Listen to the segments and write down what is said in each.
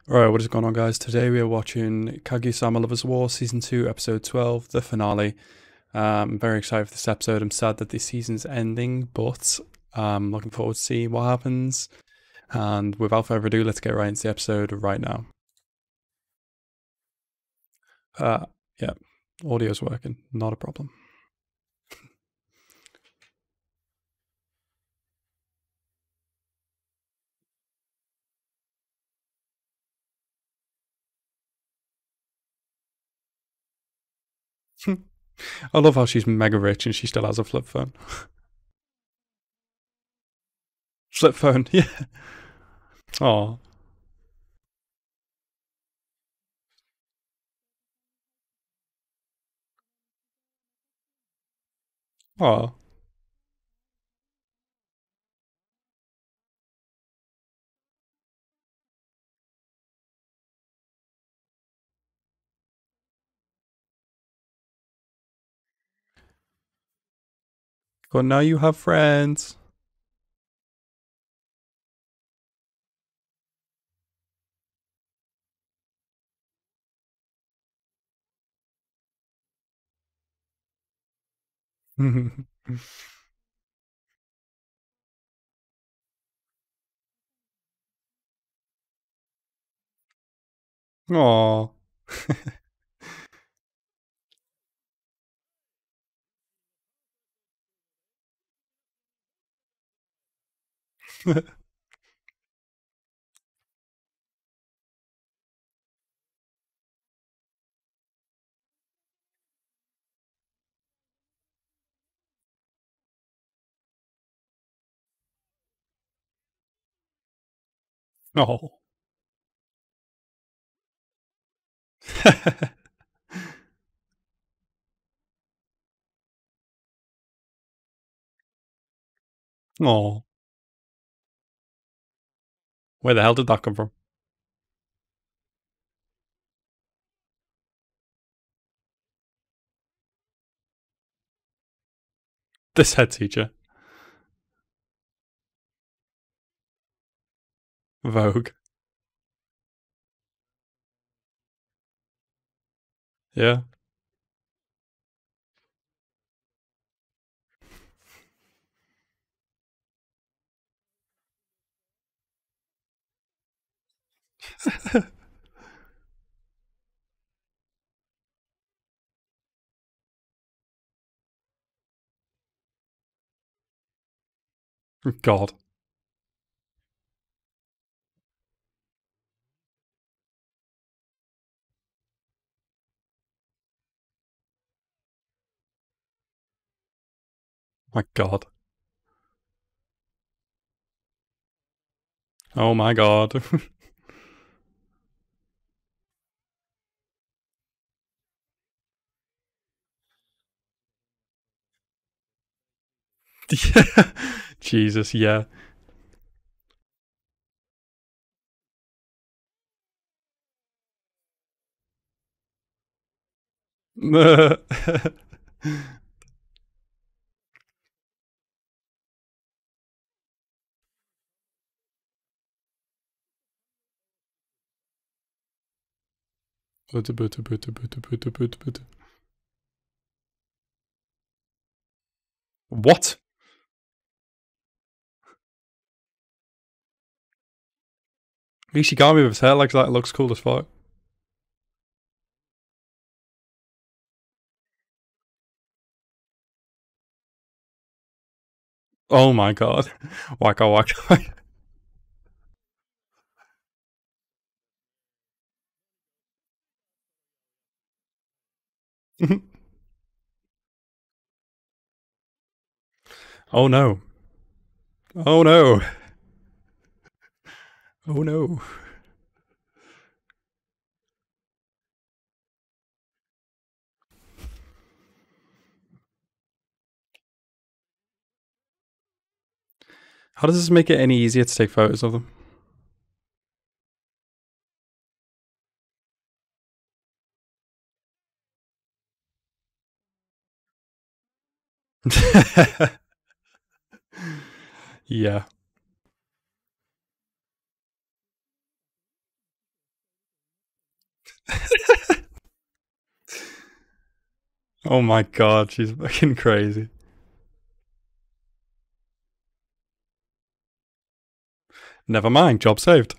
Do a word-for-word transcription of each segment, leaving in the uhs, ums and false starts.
Alright, what is going on, guys? Today we are watching Kaguya-sama Lovers War Season two, Episode twelve, the finale. Um, I'm very excited for this episode. I'm sad that this season's ending, but I'm looking forward to see what happens. And without further ado, let's get right into the episode right now. Uh, yeah, audio's working, not a problem. I love how she's mega rich and she still has a flip phone. Flip phone, yeah. Oh, oh. Well, now you have friends. Oh. Oh. Oh. Where the hell did that come from? This head teacher. Vogue. Yeah. God. My God. Oh my God. Jesus, yeah. What? Ishigami with his hair like that looks cool as fuck. Oh my God. Waka waka. Oh no. Oh no. Oh no. How does this make it any easier to take photos of them? Yeah. Oh my god, she's fucking crazy. Never mind, job saved.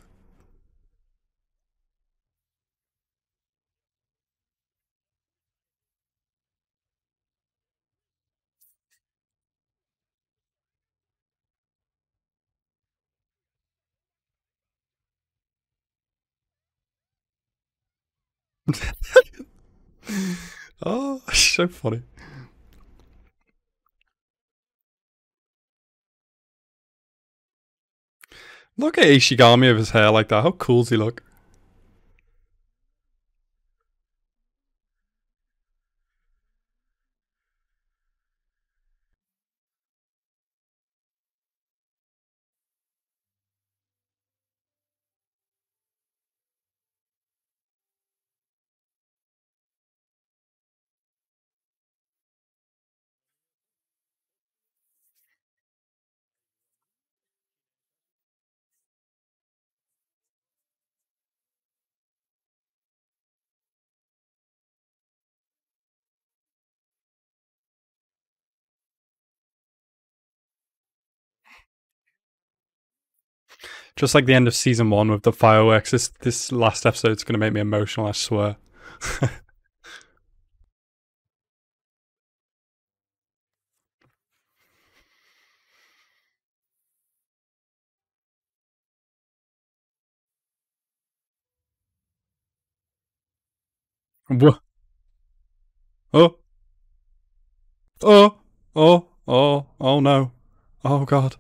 Oh, so funny. Look at Ishigami with his hair like that. How cool does he look? Just like the end of season one with the fireworks. This this last episode's gonna make me emotional. I swear. Oh, oh, oh, oh, oh no. Oh god.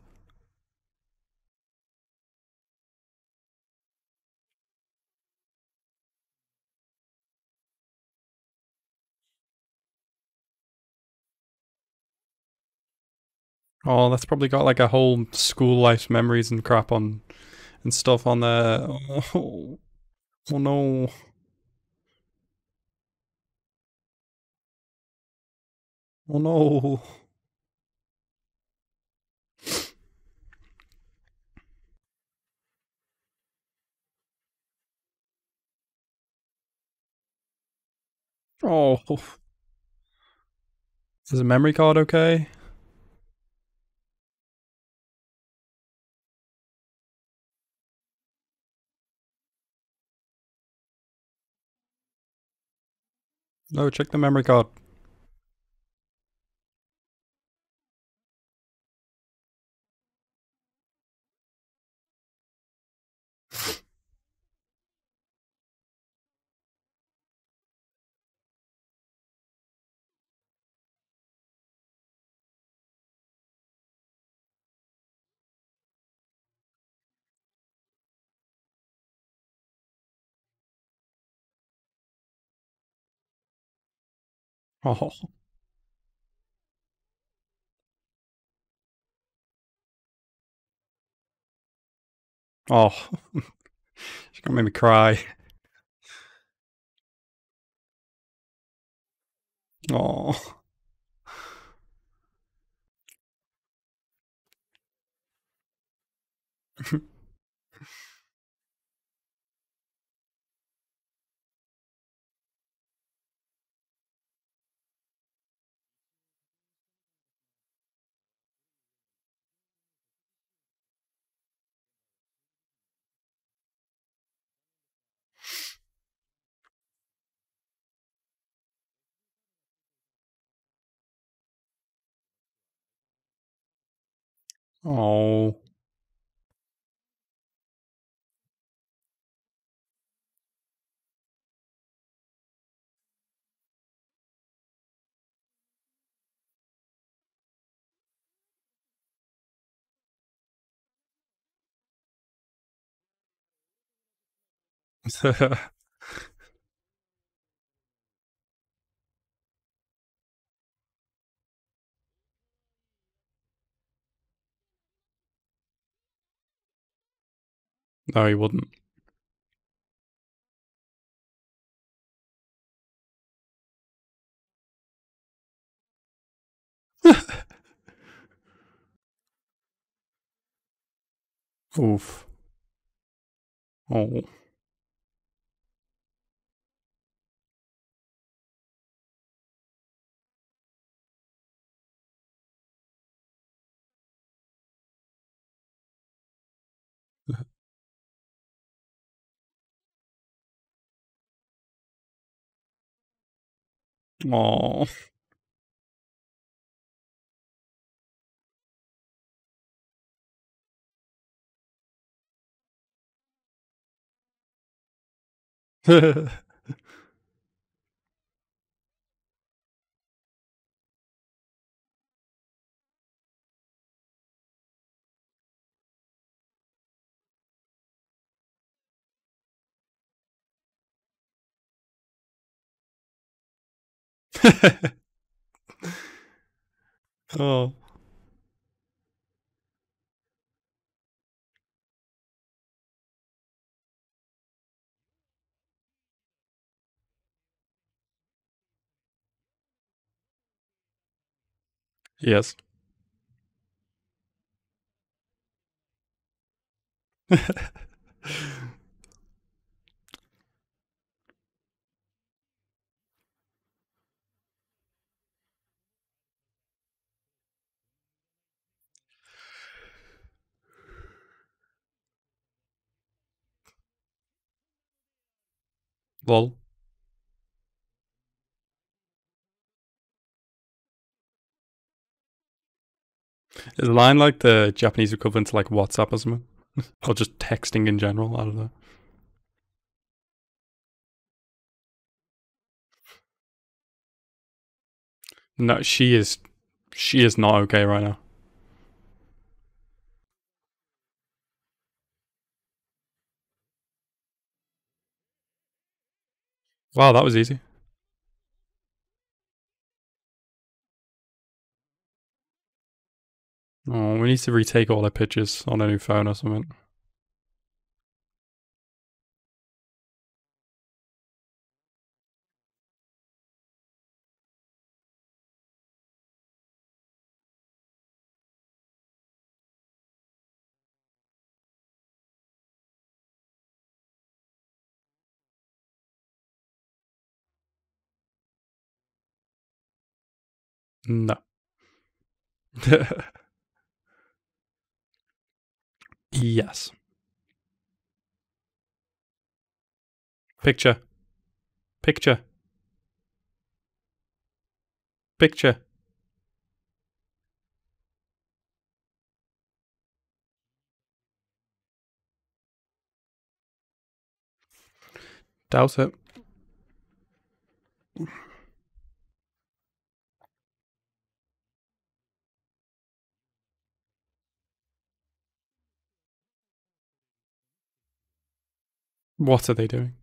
Oh, that's probably got like a whole school life memories and crap on and stuff on there. Oh, oh no. Oh no. Oh. Is the memory card okay? No, check the memory card. Oh. Oh. She's gonna make me cry. Oh. Oh. No, he wouldn't. Oof. Oh. Oh. Oh. Yes. Lol. Is Line like the Japanese equivalent to like WhatsApp or something? Or just texting in general? I don't know. No, she is she is not okay right now. Wow, that was easy. Oh, we need to retake all her pictures on a new phone or something. No. Yes. Picture. Picture. Picture. Doubt it. What are they doing?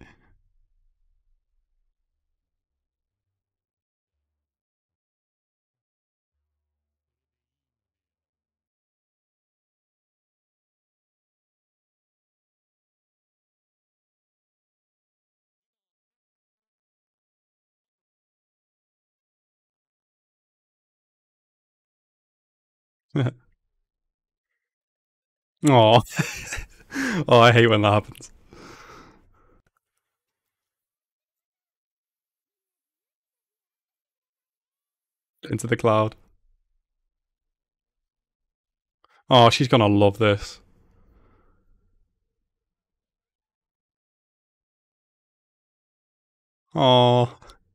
Oh. Oh, I hate when that happens. Into the cloud. Oh, she's gonna love this. Oh.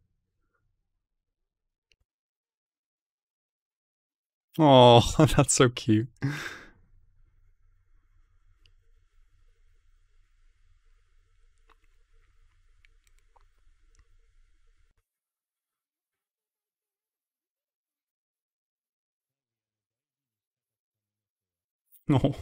Oh, that's so cute. Oh.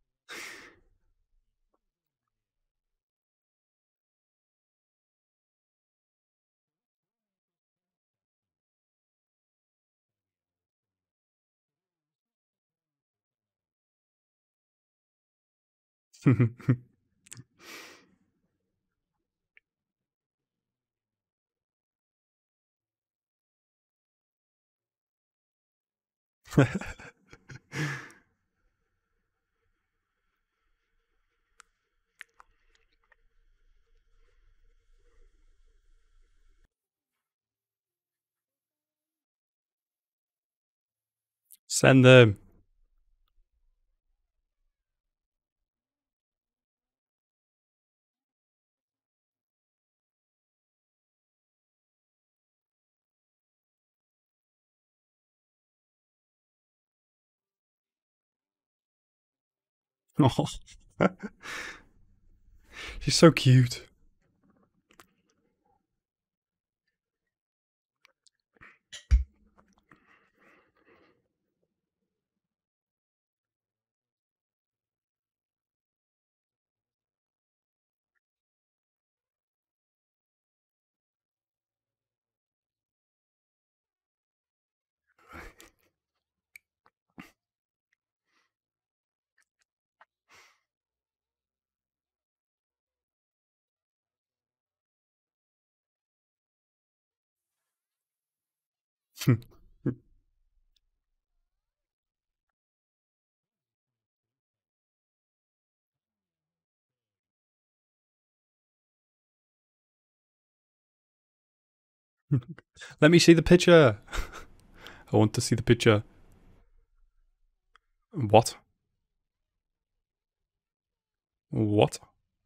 Send them. Oh, she's so cute. Let me see the picture. I want to see the picture. What? What?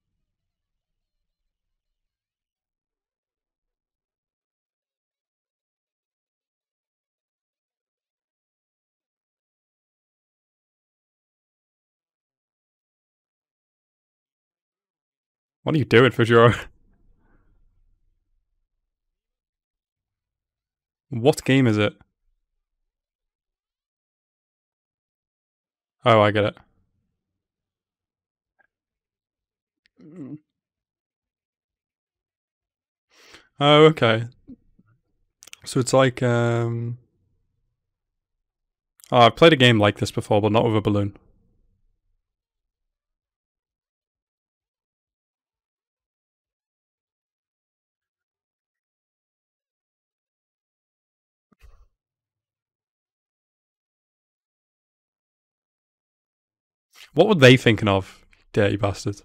What are you doing, Fujiro? What game is it? Oh, I get it. Oh, okay. So it's like, um... Oh, I've played a game like this before, but not with a balloon. What were they thinking of? Dirty bastards.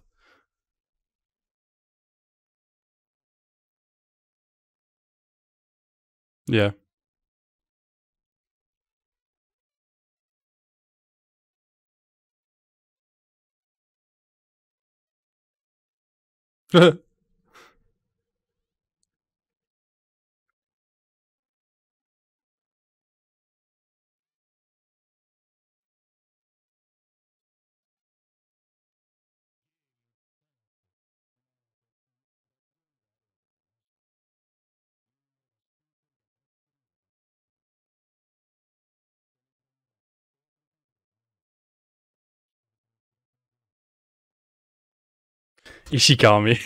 Yeah. Ishigami.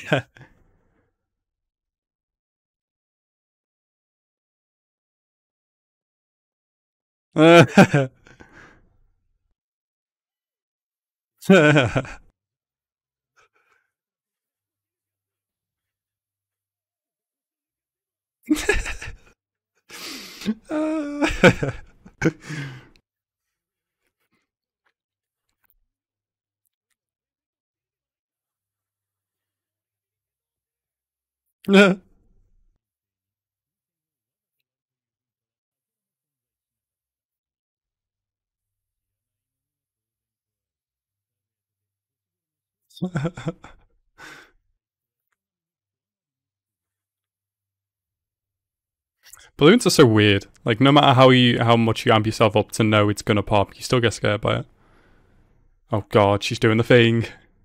Balloons are so weird. Like no matter how you how much you amp yourself up to know it's gonna pop, you still get scared by it. Oh god, she's doing the thing.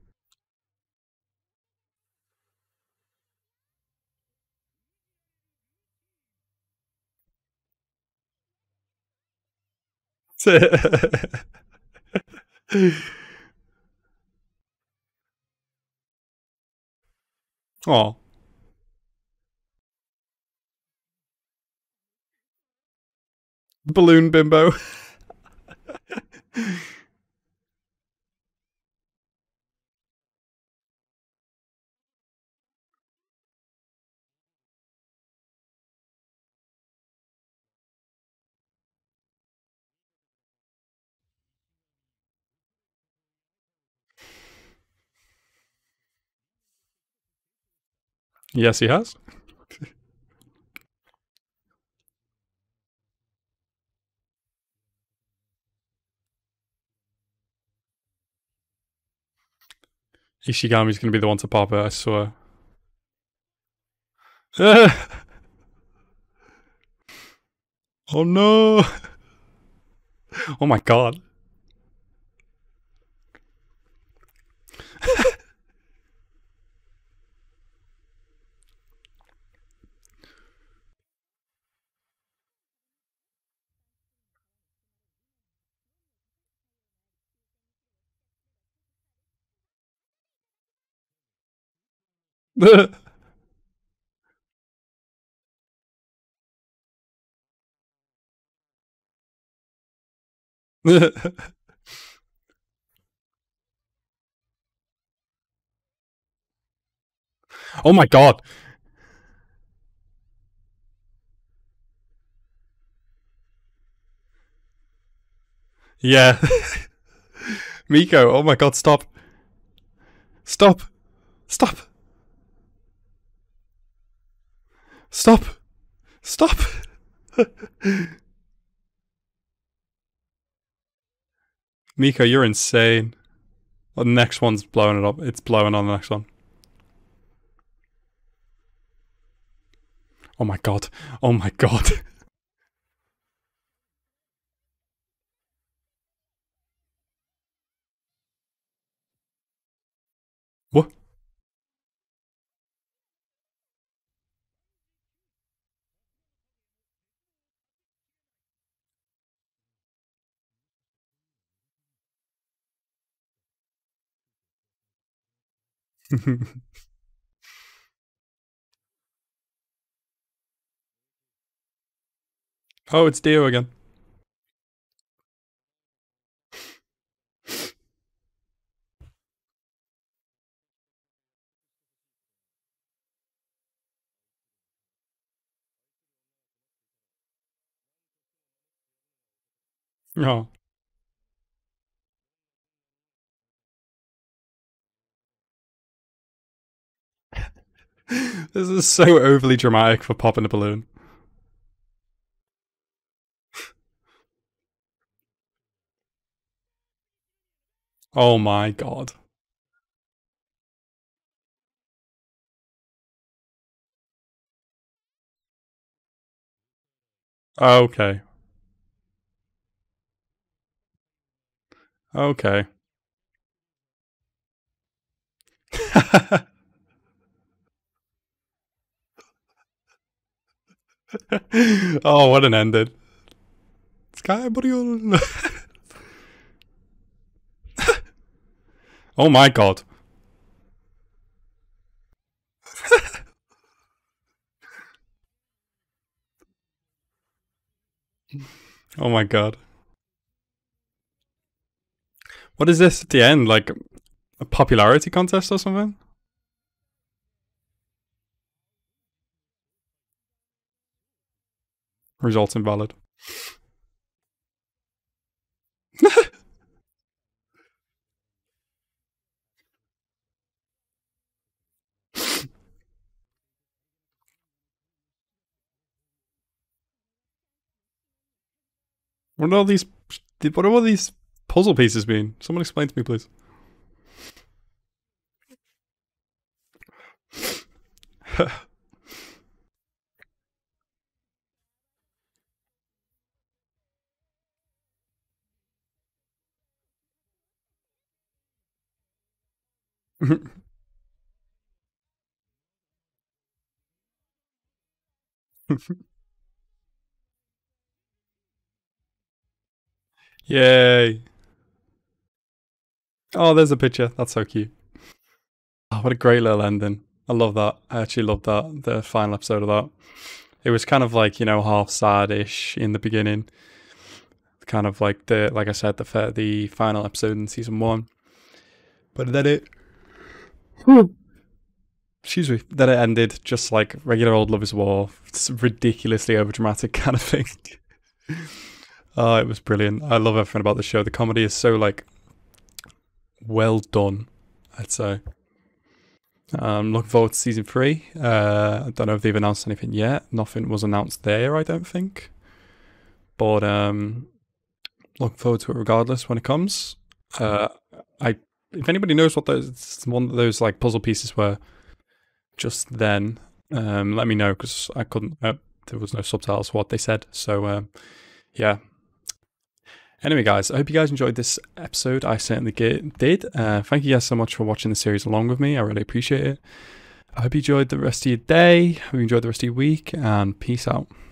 Oh, balloon bimbo. Yes, he has. Ishigami's gonna be the one to pop it, I swear. Oh no! Oh my god. Oh my god. Yeah. Miko, oh my god, stop. Stop. Stop. Stop. Stop. Miko, you're insane. Well, the next one's blowing it up. It's blowing on the next one. Oh my god. Oh my god. What? Oh, it's Dio again. Oh. This is so overly dramatic for popping a balloon. Oh my god. Okay. Okay. Oh, what an ending. Sky buddy. Oh my god. Oh my god. What is this at the end? Like a popularity contest or something? Results invalid. What are all these? What are all these puzzle pieces mean? Someone explain to me, please. Yay! Oh, there's a picture. That's so cute. Oh, what a great little ending. I love that. I actually love that. The final episode of that. It was kind of like, you know, half sad-ish in the beginning. Kind of like the, like I said, the the final episode in season one. But then it, excuse me, then it ended just like regular old Lovers War. It's ridiculously overdramatic kind of thing. Oh, it was brilliant. I love everything about the show. The comedy is so like well done, I'd say. I'm looking forward to season three. Uh, I don't know if they've announced anything yet. Nothing was announced there, I don't think. But um, looking forward to it regardless when it comes. Uh, I if anybody knows what those one of those like puzzle pieces were, just then um, let me know because I couldn't. Uh, there was no subtitles for what they said. So um, yeah. Anyway, guys, I hope you guys enjoyed this episode. I certainly did. Uh, thank you guys so much for watching the series along with me. I really appreciate it. I hope you enjoyed the rest of your day. Hope you enjoyed the rest of your week, and peace out.